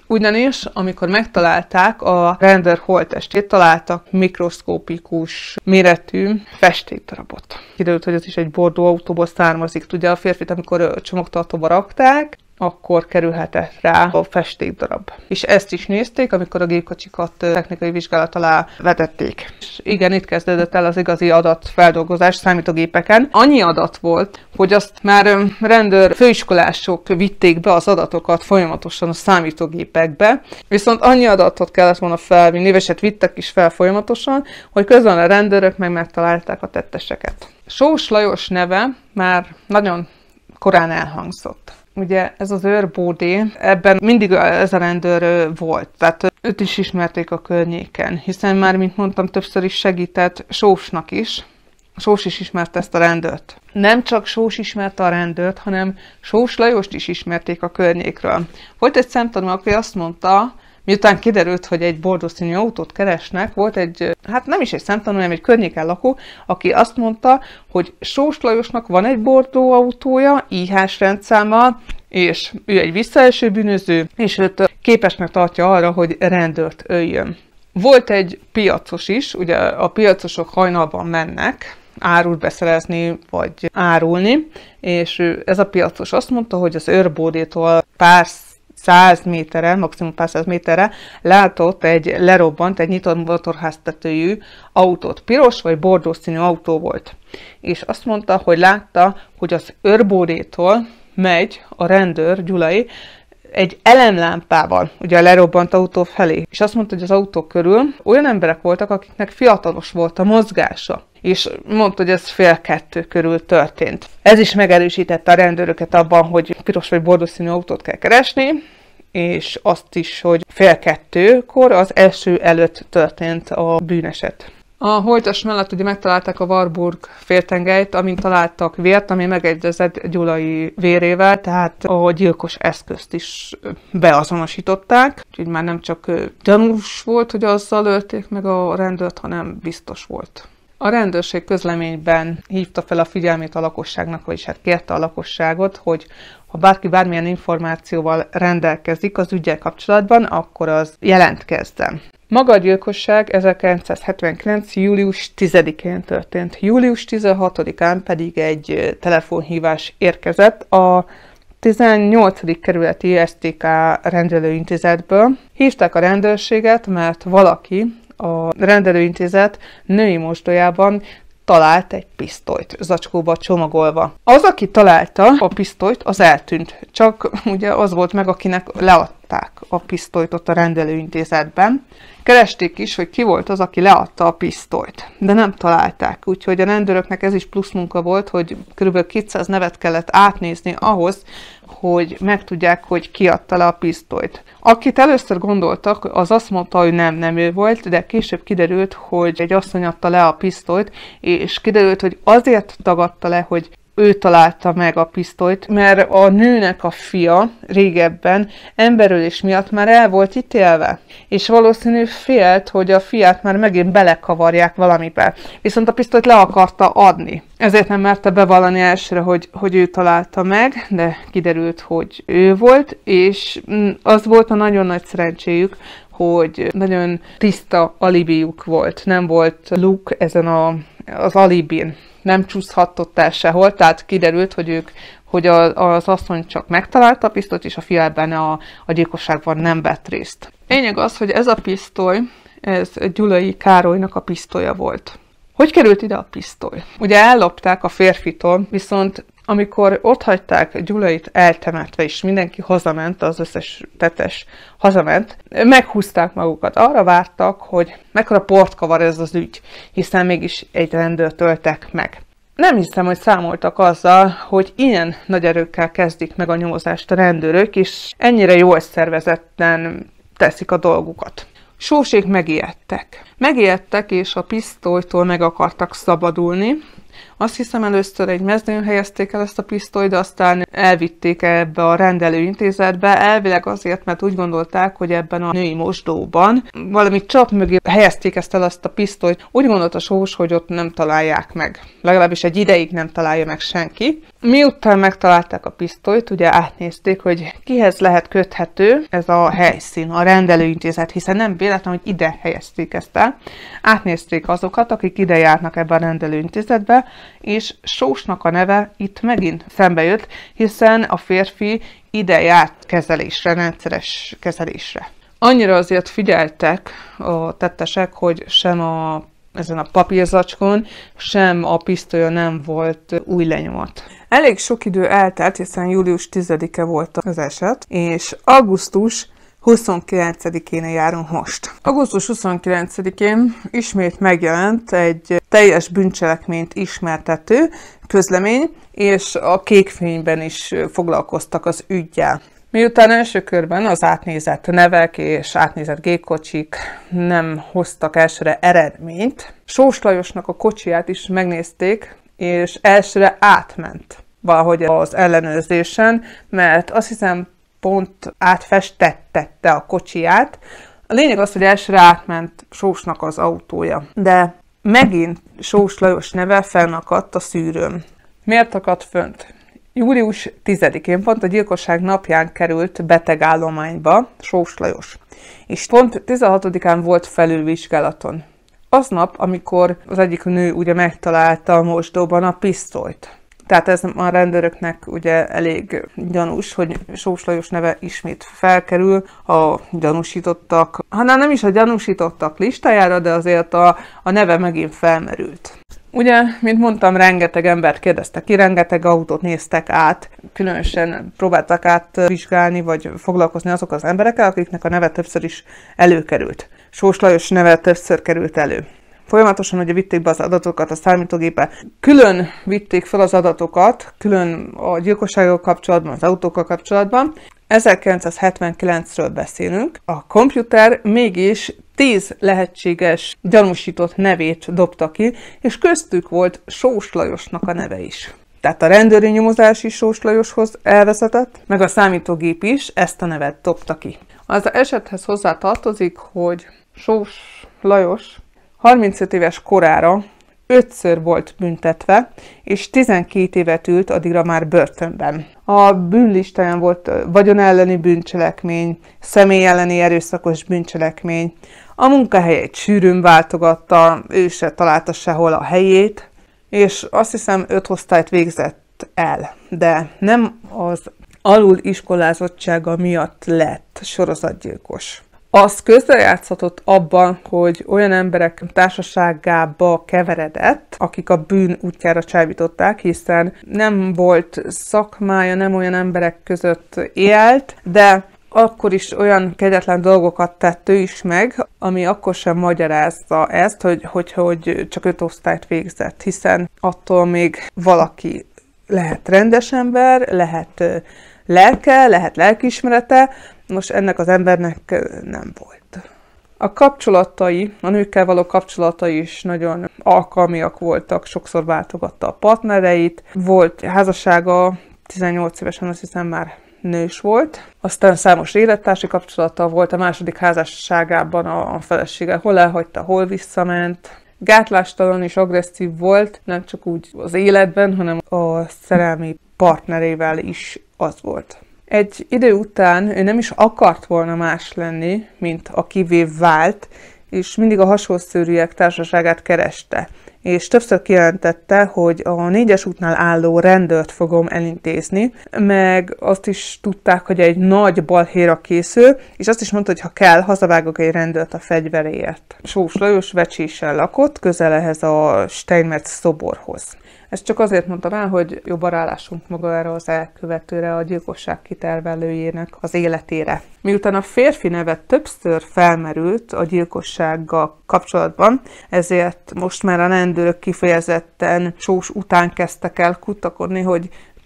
Speaker 3: Ugyanis, amikor megtalálták a rendőr holttestét, találtak mikroszkópikus méretű festékdarabot. Kiderült, hogy ez is egy Bordeaux autóból származik. Ugye a férfit, amikor csomagtartóba rakták, akkor kerülhetett rá a festékdarab. És ezt is nézték, amikor a gépkocsikat technikai vizsgálat alá vetették. És igen, itt kezdődött el az igazi adatfeldolgozás számítógépeken. Annyi adat volt, hogy azt már rendőr főiskolások vitték be az adatokat folyamatosan a számítógépekbe, viszont annyi adatot kellett volna felvinni, és hát vittek is fel folyamatosan, hogy közben a rendőrök megtalálták a tetteseket. Sós Lajos neve már nagyon korán elhangzott. Ugye ez az őrbódé, ebben mindig ez a rendőr volt, tehát őt is ismerték a környéken, hiszen már, mint mondtam, többször is segített Sósnak is. Sós is ismerte ezt a rendőrt. Nem csak Sós ismerte a rendőrt, hanem Sós Lajost is ismerték a környékről. Volt egy szemtanú, aki azt mondta, miután kiderült, hogy egy bordeaux színű autót keresnek, volt egy, hát nem is egy szemtanú, hanem egy környéken lakó, aki azt mondta, hogy Sós Lajosnak van egy Bordeaux autója, IH rendszámmal, és ő egy visszaeső bűnöző, és őt képesnek tartja arra, hogy rendőrt öljön. Volt egy piacos is, ugye a piacosok hajnalban mennek árut beszerezni, vagy árulni, és ez a piacos azt mondta, hogy az őrbódétól pár 100 méterre, maximum pár 100 méterre látott egy lerobbant, egy nyitott motorháztetőjű autót. Piros vagy bordeaux színű autó volt. És azt mondta, hogy látta, hogy az őrbódétól megy a rendőr, Gyulai, egy elemlámpával, ugye a lerobbant autó felé. És azt mondta, hogy az autó körül olyan emberek voltak, akiknek fiatalos volt a mozgása. És mondta, hogy ez 1:30 körül történt. Ez is megerősítette a rendőröket abban, hogy piros vagy bordeaux színű autót kell keresni, és azt is, hogy 1:30-kor az eső előtt történt a bűneset. A holttest mellett ugye megtalálták a Warburg féltengelyt, amin találtak vért, ami megegyezett Gyulai vérével, tehát a gyilkos eszközt is beazonosították. Úgyhogy már nem csak gyanús volt, hogy azzal ölték meg a rendőrt, hanem biztos volt. A rendőrség közleményben hívta fel a figyelmét a lakosságnak, vagyis hát kérte a lakosságot, hogy ha bárki bármilyen információval rendelkezik az üggyel kapcsolatban, akkor az jelentkezzen. Maga a gyilkosság 1979. július 10-én történt. Július 16-án pedig egy telefonhívás érkezett a 18. kerületi STK rendelőintézetből. Hívták a rendőrséget, mert valaki a rendelőintézet női mosdójában talált egy pisztolyt, zacskóba csomagolva. Az, aki találta a pisztolyt, az eltűnt. Csak ugye az volt meg, akinek leadták a pisztolyt ott a rendelőintézetben. Keresték is, hogy ki volt az, aki leadta a pisztolyt, de nem találták. Úgyhogy a rendőröknek ez is plusz munka volt, hogy kb. 200 nevet kellett átnézni ahhoz, hogy megtudják, hogy ki adta le a pisztolyt. Akit először gondoltak, az azt mondta, hogy nem ő volt, de később kiderült, hogy egy asszony adta le a pisztolyt, és kiderült, hogy azért tagadta le, hogy ő találta meg a pisztolyt, mert a nőnek a fia régebben emberölés miatt már el volt ítélve, és valószínű félt, hogy a fiát már megint belekavarják valamibe. Viszont a pisztolyt le akarta adni. Ezért nem merte bevallani elsőre, hogy ő találta meg, de kiderült, hogy ő volt, és az volt a nagyon nagy szerencséjük, hogy nagyon tiszta alibijuk volt. Nem volt luk ezen az alibin. Nem csúszhatott el sehol, tehát kiderült, hogy az asszony csak megtalálta a pisztolyt, és a fia ebben a gyilkosságban nem vett részt. Lényeg az, hogy ez a pisztoly, ez Gyulai Károlynak a pisztolya volt. Hogy került ide a pisztoly? Ugye ellopták a férfitól, viszont amikor otthagyták Gyulait eltemetve, és mindenki hazament, az összes tettes hazament, meghúzták magukat. Arra vártak, hogy mekkora port kavar ez az ügy, hiszen mégis egy rendőrt öltek meg. Nem hiszem, hogy számoltak azzal, hogy ilyen nagy erőkkel kezdik meg a nyomozást a rendőrök, és ennyire jól szervezetten teszik a dolgukat. Sósék megijedtek. Megijedtek, és a pisztolytól meg akartak szabadulni, Azt hiszem, először egy mezőn helyezték el ezt a pisztolyt, de aztán elvitték ebbe a rendelőintézetbe, elvileg azért, mert úgy gondolták, hogy ebben a női mosdóban valami csap mögé helyezték ezt a pisztolyt. Úgy gondolt a sós, hogy ott nem találják meg. Legalábbis egy ideig nem találja meg senki. Miután megtalálták a pisztolyt, ugye átnézték, hogy kihez lehet köthető ez a helyszín, a rendelőintézet, hiszen nem véletlen, hogy ide helyezték ezt el. Átnézték azokat, akik ide járnak ebbe a rendelőintézetbe, és Sósnak a neve itt megint szembe jött, hiszen a férfi ide járt kezelésre, rendszeres kezelésre. Annyira azért figyeltek a tettesek, hogy sem ezen a papírzacskon, sem a pisztolyon nem volt új lenyomat. Elég sok idő eltelt, hiszen július 10-e volt az eset, és augusztus 29-én járunk most. Augusztus 29-én ismét megjelent egy teljes bűncselekményt ismertető közlemény, és a Kékfényben is foglalkoztak az üggyel. Miután első körben az átnézett nevek és átnézett gépkocsik nem hoztak elsőre eredményt, Sós Lajosnak a kocsiját is megnézték, és elsőre átment valahogy az ellenőrzésen, mert azt hiszem pont átfestettette a kocsiját. A lényeg az, hogy elsőre átment Sósnak az autója, de megint Sós Lajos neve fennakadt a szűrőn. Miért akadt fönt? Július 10-én, pont a gyilkosság napján került betegállományba Sós Lajos, és pont 16-án volt felülvizsgálaton. Aznap, amikor az egyik nő ugye megtalálta a mosdóban a pisztolyt. Tehát ez a rendőröknek ugye elég gyanús, hogy Sós Lajos neve ismét felkerül a gyanúsítottak, hanem nem is a gyanúsítottak listájára, de azért a neve megint felmerült. Ugye, mint mondtam, rengeteg embert kérdeztek ki, rengeteg autót néztek át, különösen próbáltak átvizsgálni, vagy foglalkozni azok az emberekkel, akiknek a neve többször is előkerült. Sós Lajos neve többször került elő. Folyamatosan ugye vitték be az adatokat a számítógépbe. Külön vitték fel az adatokat, külön a gyilkossággal kapcsolatban, az autókkal kapcsolatban. 1979-ről beszélünk. A komputer mégis 10 lehetséges gyanúsított nevét dobta ki, és köztük volt Sós Lajosnak a neve is. Tehát a rendőri nyomozás is Sós Lajoshoz elvezetett, meg a számítógép is ezt a nevet dobta ki. Az esethez hozzá tartozik, hogy Sós Lajos 35 éves korára 5-ször volt büntetve, és 12 évet ült addigra már börtönben. A bűnlistáján volt vagyon elleni bűncselekmény, személy elleni erőszakos bűncselekmény, a munkahelyét sűrűn váltogatta, ő se találta sehol a helyét, és azt hiszem 5 osztályt végzett el, de nem az alul iskolázottsága miatt lett sorozatgyilkos. Az közrejátszhatott abban, hogy olyan emberek társaságába keveredett, akik a bűn útjára csábították, hiszen nem volt szakmája, nem olyan emberek között élt, de akkor is olyan kegyetlen dolgokat tett ő is meg, ami akkor sem magyarázza ezt, hogy csak 5 osztályt végzett, hiszen attól még valaki lehet rendes ember, lehet lelke, lehet lelkiismerete, most ennek az embernek nem volt. A kapcsolatai, a nőkkel való kapcsolatai is nagyon alkalmiak voltak, sokszor váltogatta a partnereit, volt házassága, 18 évesen azt hiszem már nős volt, aztán számos élettársi kapcsolata volt, a második házasságában a felesége hol elhagyta, hol visszament. Gátlástalan és agresszív volt, nem csak úgy az életben, hanem a szerelmi partnerével is az volt. Egy idő után ő nem is akart volna más lenni, mint akivé vált, és mindig a hasonszőrűek társaságát kereste. És többször kijelentette, hogy a 4-es útnál álló rendőrt fogom elintézni, meg azt is tudták, hogy egy nagy balhéra készül, és azt is mondta, hogy ha kell, hazavágok egy rendőrt a fegyveréért. Sós Lajos Vecsésen lakott, közel ehhez a Steinmetz szoborhoz. Ezt csak azért mondtam el, hogy jobban rálásunk maga erre az elkövetőre, a gyilkosság kitervelőjének az életére. Miután a férfi neve többször felmerült a gyilkossággal kapcsolatban, ezért most már a rendőrök kifejezetten Sós után kezdtek el kutakodni, hogy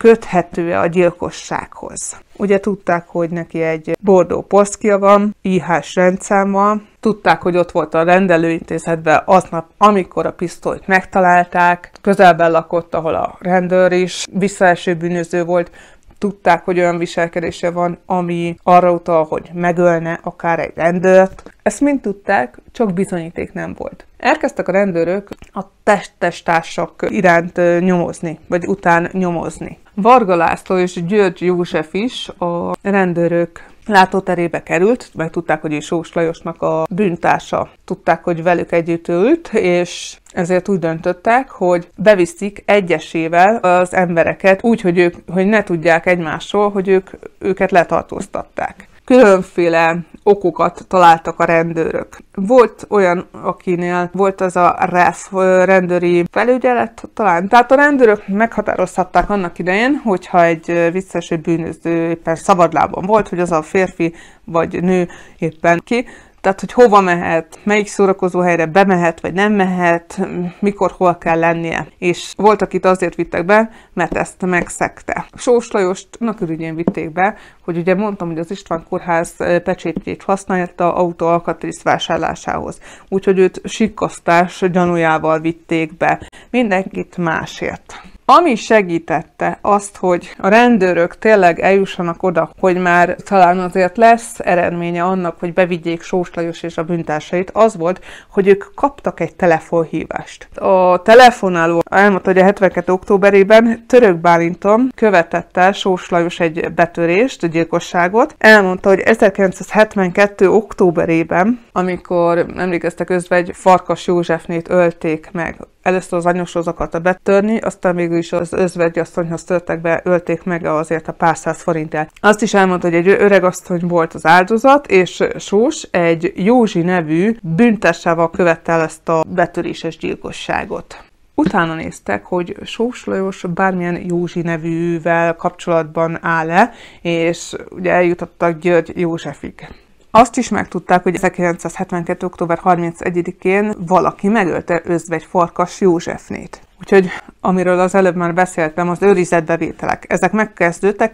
Speaker 3: köthető-e a gyilkossághoz. Ugye tudták, hogy neki egy bordó posztja van, IH rendszámmal, tudták, hogy ott volt a rendelőintézetben aznap, amikor a pisztolyt megtalálták, közelben lakott, ahol a rendőr is visszaeső bűnöző volt, tudták, hogy olyan viselkedése van, ami arra utal, hogy megölne akár egy rendőrt. Ezt mind tudták, csak bizonyíték nem volt. Elkezdtek a rendőrök a testtársak iránt nyomozni, vagy után nyomozni. Varga László és György József is a rendőrök látóterébe került, meg tudták, hogy Sós Lajosnak a bűntársa. Tudták, hogy velük együtt ült, és ezért úgy döntöttek, hogy beviszik egyesével az embereket, úgy, hogy ne tudják egymásról, hogy őket letartóztatták. Különféle okokat találtak a rendőrök. Volt olyan, akinél volt az a REF rendőri felügyelet talán. Tehát a rendőrök meghatározhatták annak idején, hogyha egy visszaeső bűnöző éppen szabadlábon volt, hogy az a férfi vagy nő éppen ki, tehát, hogy hova mehet, melyik szórakozóhelyre bemehet, vagy nem mehet, mikor, hol kell lennie. És volt, akit azért vittek be, mert ezt megszegte. Sós Lajost nakörügyén vitték be, hogy ugye mondtam, hogy az István Kórház pecsétjét használta autó alkatrész vásárlásához. Úgyhogy őt sikkasztás gyanújával vitték be. Mindenkit másért. Ami segítette azt, hogy a rendőrök tényleg eljussanak oda, hogy már talán azért lesz eredménye annak, hogy bevigyék Sós Lajos és a bűntársait, az volt, hogy ők kaptak egy telefonhívást. A telefonáló elmondta, hogy a 72. októberében Török Bálinton követett el Sós Lajos egy betörést, gyilkosságot. Elmondta, hogy 1972. októberében, amikor emlékeztek, özvegy Farkas Józsefnét ölték meg. Először az anyóshoz akarta betörni, aztán végül is az özvegyasszonyhoz törtek be, ölték meg azért a pár száz forintért. Azt is elmondta, hogy egy öregasszony volt az áldozat, és Sós egy Józsi nevű bűntársával követte el ezt a betöréses gyilkosságot. Utána néztek, hogy Sós Lajos bármilyen Józsi nevűvel kapcsolatban áll-e, és ugye eljutottak György Józsefig. Azt is megtudták, hogy 1972. október 31-én valaki megölte özvegy Farkas Józsefnét. Úgyhogy, amiről az előbb már beszéltem, az őrizetbevételek. Ezek megkezdődtek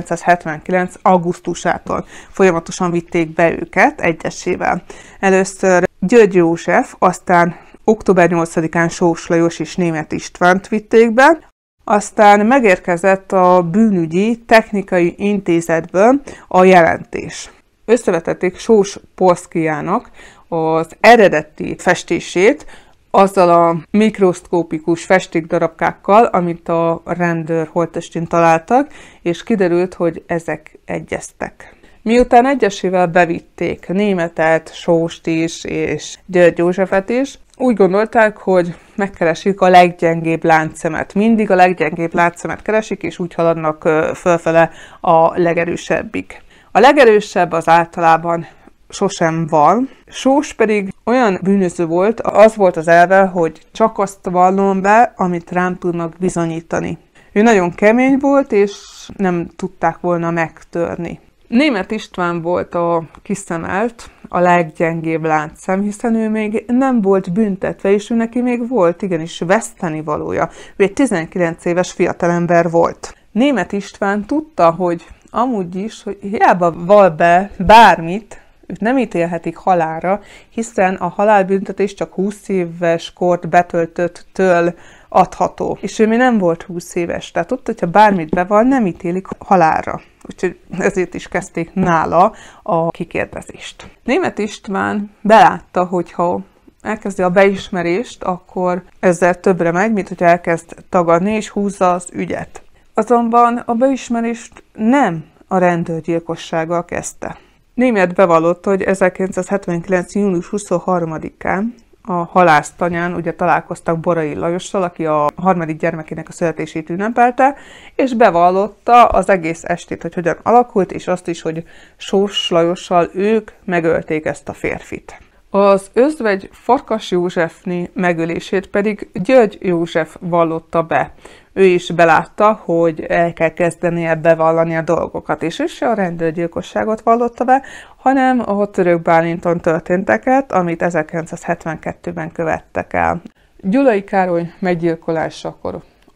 Speaker 3: 1979. augusztusától. Folyamatosan vitték be őket egyesével. Először György József, aztán október 8-án Sós Lajos és Németh Istvánt vitték be, aztán megérkezett a bűnügyi technikai intézetből a jelentés. Összevetették Sós Polszkijának az eredeti festését azzal a mikroszkópikus festékdarabkákkal, amit a rendőr holttestén találtak, és kiderült, hogy ezek egyeztek. Miután egyesével bevitték Némethet, Sóst is, és György Józsefet is, úgy gondolták, hogy megkeresik a leggyengébb láncszemet. Mindig a leggyengébb láncszemet keresik, és úgy haladnak fölfele a legerősebbig. A legerősebb az általában sosem van. Sós pedig olyan bűnöző volt, az volt az elve, hogy csak azt vallom be, amit rám tudnak bizonyítani. Ő nagyon kemény volt, és nem tudták volna megtörni. Németh István volt a kiszemelt, a leggyengébb láncszem, hiszen ő még nem volt büntetve, és ő neki még volt igenis vesztenivalója. Ő egy 19 éves fiatalember volt. Németh István tudta, hogy amúgy is, hogy hiába val be bármit, őt nem ítélhetik halálra, hiszen a halálbüntetés csak 20 éves kort betöltöttől adható. És ő még nem volt 20 éves, tehát tudta, hogyha bármit beval, nem ítélik halálra. Úgyhogy ezért is kezdték nála a kikérdezést. Németh István belátta, hogyha elkezdi a beismerést, akkor ezzel többre megy, mint hogy elkezd tagadni és húzza az ügyet. Azonban a beismerést nem a rendőrgyilkossággal kezdte. Németh bevallotta, hogy 1979. június 23-án a halásztanyán ugye találkoztak Borai Lajossal, aki a harmadik gyermekének a születését ünnepelte, és bevallotta az egész estét, hogy hogyan alakult, és azt is, hogy Sós Lajossal ők megölték ezt a férfit. Az özvegy Farkas Józsefné megölését pedig György József vallotta be. Ő is belátta, hogy el kell kezdenie bevallani a dolgokat, és ő se a rendőrgyilkosságot vallotta be, hanem a Török Bálinton történteket, amit 1972-ben követtek el. Gyulai Károly meggyilkolásakor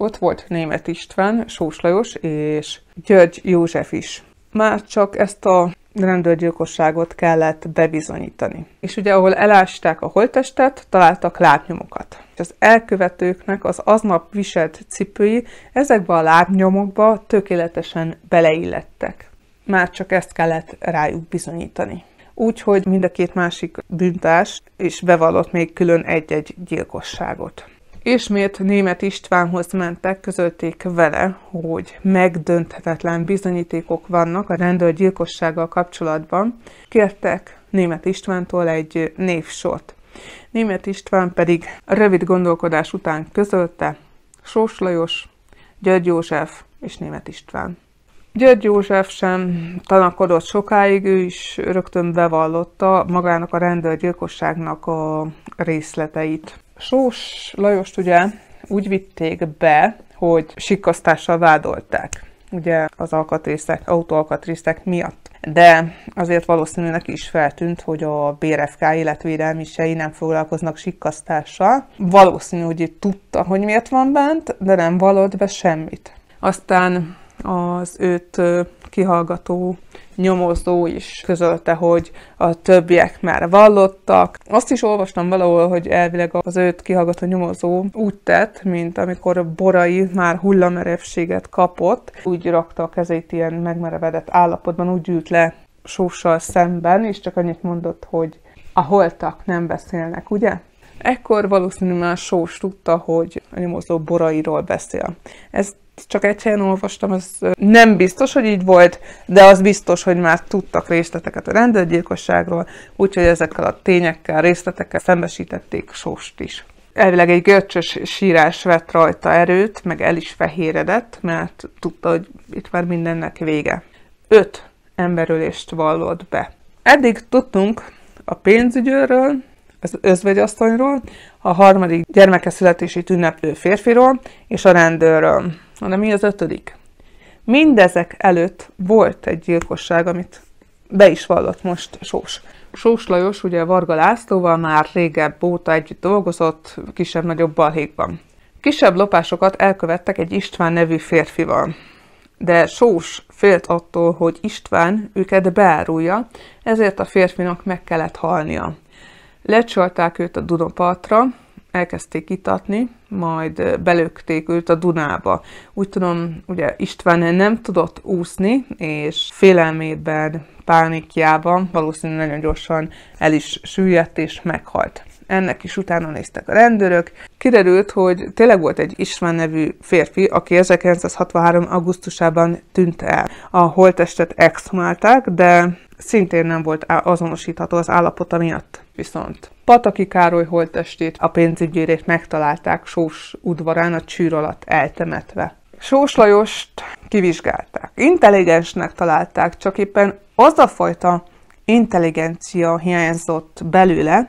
Speaker 3: ott volt Németh István, Sós Lajos és György József is. Már csak ezt a rendőrgyilkosságot kellett bebizonyítani. És ugye, ahol elásták a holttestet, találtak lábnyomokat. És az elkövetőknek az aznap viselt cipői ezekbe a lábnyomokba tökéletesen beleillettek. Már csak ezt kellett rájuk bizonyítani. Úgyhogy mind a két másik bűntárs is bevallott még külön egy-egy gyilkosságot. Ismét Németh Istvánhoz mentek, közölték vele, hogy megdönthetetlen bizonyítékok vannak a rendőrgyilkossággal kapcsolatban. Kértek Németh Istvántól egy névsort. Németh István pedig rövid gondolkodás után közölte Sós Lajos, György József és Németh István. György József sem tanakodott sokáig, ő is rögtön bevallotta magának a rendőrgyilkosságnak a részleteit. Sós Lajost ugye úgy vitték be, hogy sikkasztással vádolták, ugye az autóalkatrészek miatt. De azért valószínűleg neki is feltűnt, hogy a BRFK életvédelmisei nem foglalkoznak sikkasztással. Valószínű, hogy tudta, hogy miért van bent, de nem vallott be semmit. Aztán az őt kihallgató nyomozó is közölte, hogy a többiek már vallottak. Azt is olvastam valahol, hogy elvileg az őt kihallgató nyomozó úgy tett, mint amikor Borai már hullamerevséget kapott. Úgy rakta a kezét ilyen megmerevedett állapotban, úgy ült le Sóssal szemben, és csak annyit mondott, hogy a holtak nem beszélnek, ugye? Ekkor valószínűleg már Sós tudta, hogy a nyomozó Borairól beszél. Ezt csak egy helyen olvastam, ez nem biztos, hogy így volt, de az biztos, hogy már tudtak részleteket a rendőrgyilkosságról, úgyhogy ezekkel a tényekkel, részletekkel szembesítették Sóst is. Elvileg egy görcsös sírás vett rajta erőt, meg el is fehéredett, mert tudta, hogy itt már mindennek vége. 5 emberölést vallott be. Eddig tudtunk a pénzügyőről, az özvegyasszonyról, a 3. gyermeke születését ünneplő férfiról és a rendőrről. De mi az 5? Mindezek előtt volt egy gyilkosság, amit be is vallott most Sós. Sós Lajos ugye Varga Lászlóval már régebb óta együtt dolgozott, kisebb-nagyobb balhékban. Kisebb lopásokat elkövettek egy István nevű férfival. De Sós félt attól, hogy István őket beárulja, ezért a férfinak meg kellett halnia. Lecsalták őt a Dunapartra, elkezdték itatni, majd belökték őt a Dunába. Úgy tudom, ugye István nem tudott úszni, és félelmében, pánikjában valószínűleg nagyon gyorsan el is süllyedt és meghalt. Ennek is utána néztek a rendőrök. Kiderült, hogy tényleg volt egy István nevű férfi, aki 1963. augusztusában tűnt el. A holttestet exhumálták, de szintén nem volt azonosítható az állapota miatt. Viszont Pataki Károly holttestét, a pénzügyérét megtalálták Sós udvarán a csűr alatt eltemetve. Sós Lajost kivizsgálták. Intelligensnek találták, csak éppen az a fajta intelligencia hiányzott belőle,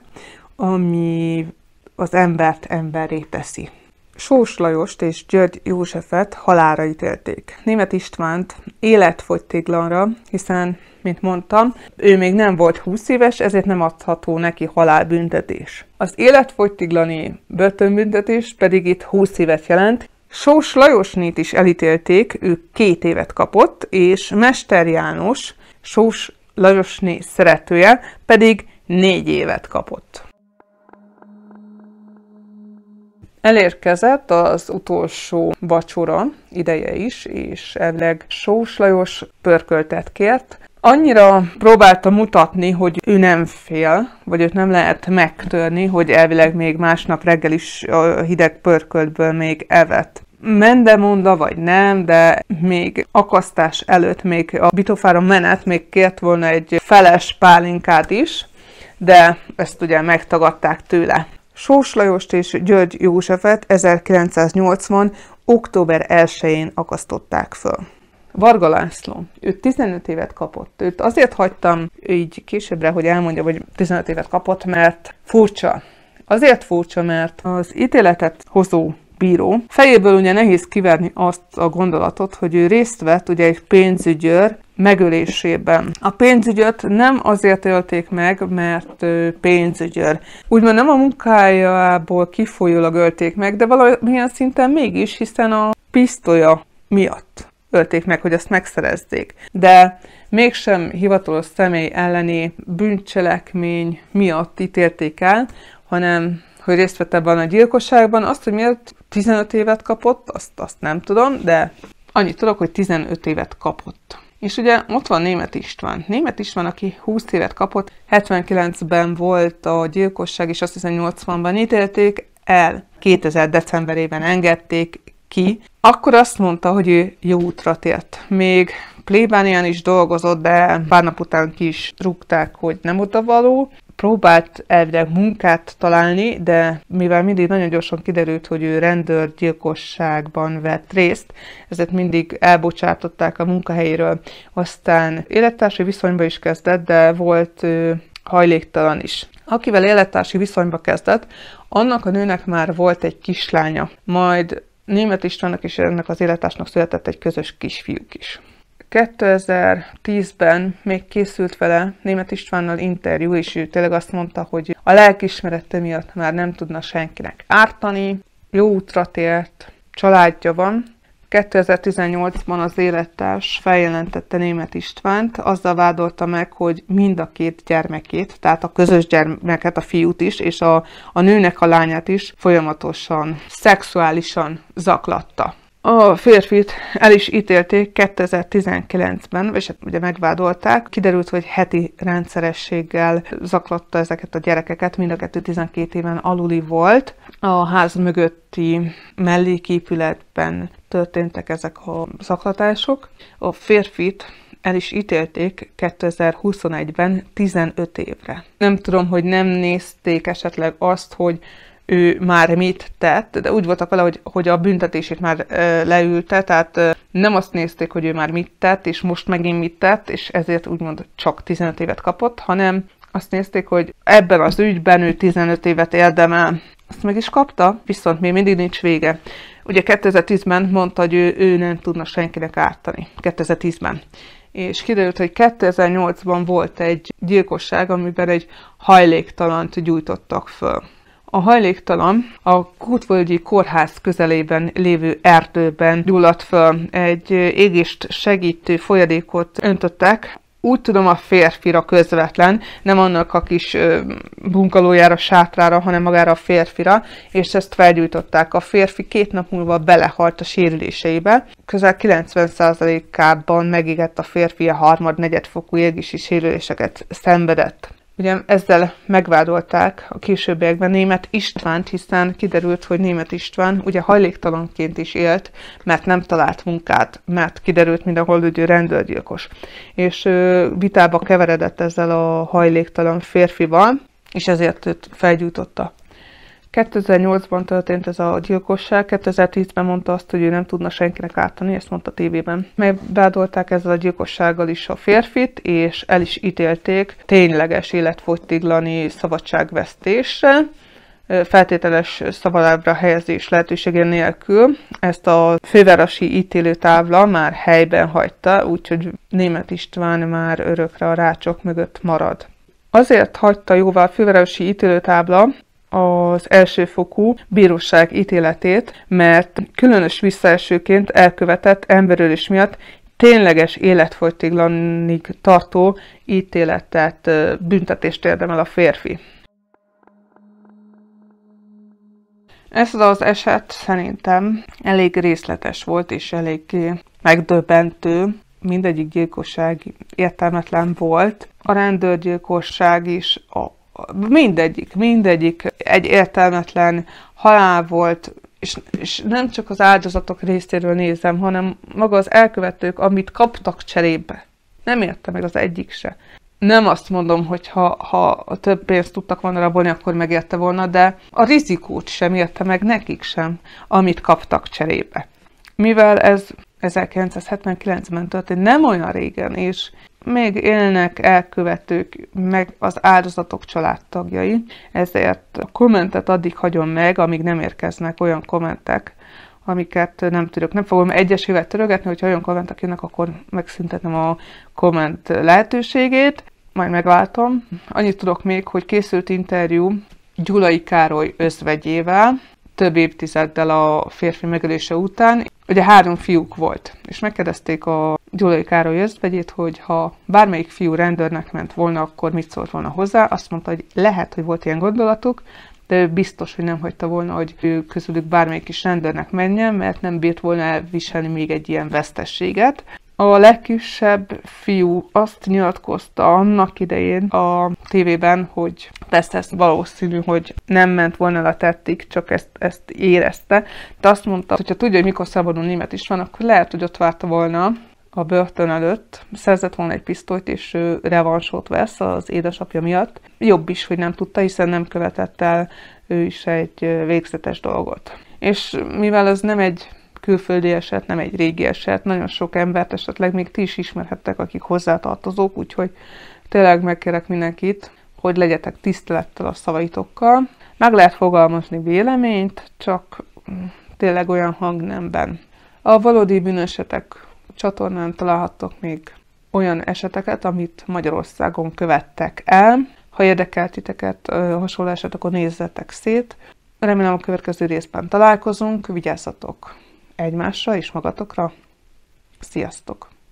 Speaker 3: ami az embert emberré teszi. Sós Lajost és György Józsefet halálra ítélték. Németh Istvánt életfogytiglanra, hiszen, mint mondtam, ő még nem volt 20 éves, ezért nem adható neki halálbüntetés. Az életfogytiglani börtönbüntetés pedig itt 20 évet jelent. Sós Lajosnét is elítélték, ő 2 évet kapott, és Mester János, Sós Lajosné szeretője pedig 4 évet kapott. Elérkezett az utolsó vacsora ideje is, és elvileg Sós Lajos pörköltet kért. Annyira próbálta mutatni, hogy ő nem fél, vagy őt nem lehet megtörni, hogy elvileg még másnap reggel is a hideg pörköltből még evett. Mendemonda vagy nem, de még akasztás előtt, még a bitofára menet még kért volna egy feles pálinkát is, de ezt ugye megtagadták tőle. Sós Lajost és György Józsefet 1980. október 1-én akasztották föl. Varga László, ő 15 évet kapott. Őt azért hagytam így későbbre, hogy elmondja, hogy 15 évet kapott, mert furcsa. Azért furcsa, mert az ítéletet hozó bíró. Fejéből ugye nehéz kiverni azt a gondolatot, hogy ő részt vett ugye egy pénzügyőr megölésében. A pénzügyöt nem azért ölték meg, mert pénzügyőr. Úgymond nem a munkájából kifolyólag ölték meg, de valamilyen szinten mégis, hiszen a pisztolya miatt ölték meg, hogy azt megszerezzék. De mégsem hivatalos személy elleni bűncselekmény miatt ítélték el, hanem hogy részt vett ebben a gyilkosságban. Azt, hogy miért 15 évet kapott, azt nem tudom, de annyit tudok, hogy 15 évet kapott. És ugye ott van Németh István. Németh István, aki 20 évet kapott, 79-ben volt a gyilkosság, és azt hiszem 80-ban ítélték el. 2000 decemberében engedték ki. Akkor azt mondta, hogy ő jó útra tért. Még plébánián is dolgozott, de pár nap után ki is rúgták, hogy nem odavaló. Próbált elvileg munkát találni, de mivel mindig nagyon gyorsan kiderült, hogy ő rendőrgyilkosságban vett részt, ezért mindig elbocsátották a munkahelyéről. Aztán élettársi viszonyba is kezdett, de volt hajléktalan is. Akivel élettársi viszonyba kezdett, annak a nőnek már volt egy kislánya. Majd Németh Istvánnak és ennek az élettársnak született egy közös kisfiúk is. 2010-ben még készült vele Németh Istvánnal interjú, és ő tényleg azt mondta, hogy a lelkiismerete miatt már nem tudna senkinek ártani, jó útra tért, családja van. 2018-ban az élettárs feljelentette Németh Istvánt, azzal vádolta meg, hogy mind a két gyermekét, tehát a közös gyermeket, a fiút is, és a nőnek a lányát is folyamatosan, szexuálisan zaklatta. A férfit el is ítélték 2019-ben, és ugye megvádolták. Kiderült, hogy heti rendszerességgel zaklatta ezeket a gyerekeket, mind a kettő 12 éven aluli volt. A ház mögötti melléképületben történtek ezek a zaklatások. A férfit el is ítélték 2021-ben 15 évre. Nem tudom, hogy nem nézték esetleg azt, hogy ő már mit tett, de úgy voltak vele, hogy a büntetését már leülte, tehát nem azt nézték, hogy ő már mit tett, és most megint mit tett, és ezért úgymond csak 15 évet kapott, hanem azt nézték, hogy ebben az ügyben ő 15 évet érdemel. Azt meg is kapta, viszont még mindig nincs vége. Ugye 2010-ben mondta, hogy ő nem tudna senkinek ártani. 2010-ben. És kiderült, hogy 2008-ban volt egy gyilkosság, amiben egy hajléktalant gyújtottak föl. A hajléktalan a Kútvölgyi Kórház közelében lévő erdőben gyulladt föl. Egy égést segítő folyadékot öntöttek, úgy tudom a férfira közvetlen, nem annak a kis bungalójára, sátrára, hanem magára a férfira, és ezt felgyújtották. A férfi 2 nap múlva belehalt a sérüléseibe. Közel 90%-ában megégett a férfi, a harmad-negyed fokú égési sérüléseket szenvedett. Ugye ezzel megvádolták a későbbiekben Németh Istvánt, hiszen kiderült, hogy Németh István ugye hajléktalanként is élt, mert nem talált munkát, mert kiderült mindenhol, hogy ő rendőrgyilkos. És vitába keveredett ezzel a hajléktalan férfival, és ezért őt felgyújtotta. 2008-ban történt ez a gyilkosság, 2010-ben mondta azt, hogy ő nem tudna senkinek ártani, ezt mondta a tévében. Megvádolták ezzel a gyilkossággal is a férfit, és el is ítélték tényleges életfogytiglani szabadságvesztésre, feltételes szabadlábra helyezés lehetősége nélkül. Ezt a fővárosi ítélőtábla már helyben hagyta, úgyhogy Németh István már örökre a rácsok mögött marad. Azért hagyta jóvá a fővárosi ítélőtábla az elsőfokú bíróság ítéletét, mert különös visszaesőként elkövetett emberölés miatt tényleges életfogytiglanig tartó ítéletet, büntetést érdemel a férfi. Ez az eset szerintem elég részletes volt, és elég megdöbbentő. Mindegyik gyilkosság értelmetlen volt. A rendőrgyilkosság is, mindegyik egy értelmetlen halál volt, és nem csak az áldozatok részéről nézem, hanem maga az elkövetők, amit kaptak cserébe. Nem érte meg az egyik se. Nem azt mondom, hogy ha több pénzt tudtak volna rabolni, akkor megérte volna, de a rizikót sem érte meg nekik sem, amit kaptak cserébe. Mivel ez 1979-ben történt, nem olyan régen, és még élnek elkövetők, meg az áldozatok családtagjai, ezért a kommentet addig hagyom meg, amíg nem érkeznek olyan kommentek, amiket nem tudok. Nem fogom egyesével törögetni, hogyha olyan kommentek jönnek, akkor megszüntetem a komment lehetőségét, majd megváltom. Annyit tudok még, hogy készült interjú Gyulai Károly özvegyével, több évtizeddel a férfi megölése után. Ugye 3 fiúk volt, és megkérdezték a Gyulai Károly özvegyét, hogy ha bármelyik fiú rendőrnek ment volna, akkor mit szólt volna hozzá. Azt mondta, hogy lehet, hogy volt ilyen gondolatuk, de ő biztos, hogy nem hagyta volna, hogy ő közülük bármelyik is rendőrnek menjen, mert nem bírt volna elviselni még egy ilyen vesztességet. A legkisebb fiú azt nyilatkozta annak idején a tévében, hogy persze ez valószínű, hogy nem ment volna el a tettig, csak ezt érezte. De azt mondta, hogy ha tudja, hogy mikor szabadon német is van, akkor lehet, hogy ott várta volna a börtön előtt, szerzett volna egy pisztolyt, és ő revansot vesz az édesapja miatt. Jobb is, hogy nem tudta, hiszen nem követett el ő is egy végzetes dolgot. És mivel ez nem egy külföldi eset, nem egy régi eset, nagyon sok embert esetleg még ti is ismerhettek, akik hozzátartozók, úgyhogy tényleg megkérek mindenkit, hogy legyetek tisztelettel a szavaitokkal. Meg lehet fogalmazni véleményt, csak tényleg olyan hangnemben. A valódi bűnesetek csatornán találhattok még olyan eseteket, amit Magyarországon követtek el. Ha érdekel titeket hasonló eset, akkor nézzetek szét. Remélem a következő részben találkozunk, vigyázzatok egymásra és magatokra. Sziasztok!